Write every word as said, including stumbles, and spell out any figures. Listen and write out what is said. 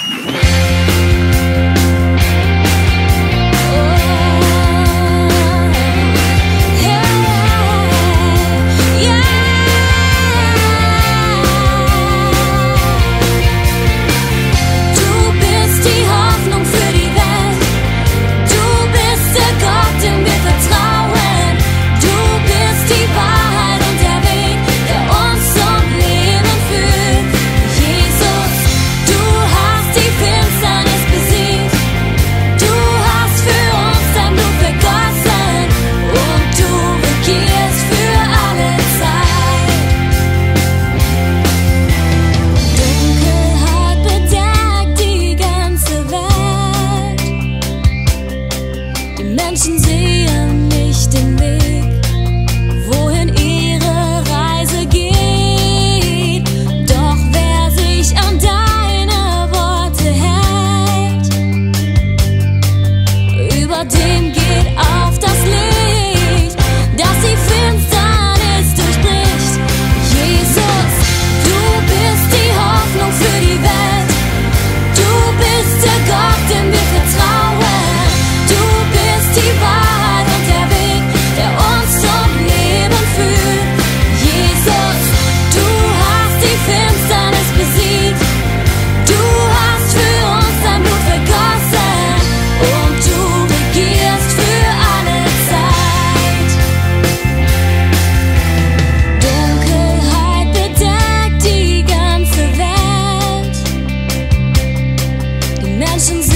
Menschen sehen nicht den Weg, wohin ihre Reise geht. Doch wer sich an deine Worte hält, über dem geht auf das Licht, das die Finsternis durchbricht. Jesus, du bist die Hoffnung für die Welt. Du bist der Gott, dem wir vertrauen. Die Wahrheit und der Weg, der uns zum Leben führt. Jesus, du hast die Finsternis besiegt. Du hast für uns dein Blut vergossen und du regierst für alle Zeit. Dunkelheit bedeckt die ganze Welt. Die Menschen sind